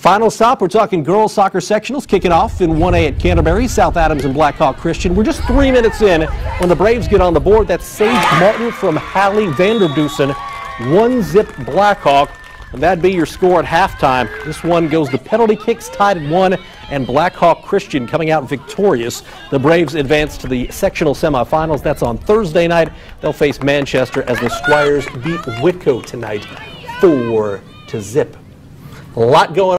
Final stop, we're talking girls soccer sectionals kicking off in 1A at Canterbury, South Adams and Blackhawk Christian. We're just 3 minutes in when the Braves get on the board. That's Sage Martin from Hallie Vanderdusen. 1-0 Blackhawk, and that'd be your score at halftime. This one goes to penalty kicks, tied at 1, and Blackhawk Christian coming out victorious. The Braves advance to the sectional semifinals. That's on Thursday night. They'll face Manchester as the Squires beat Whitco tonight 4-0. A lot going on.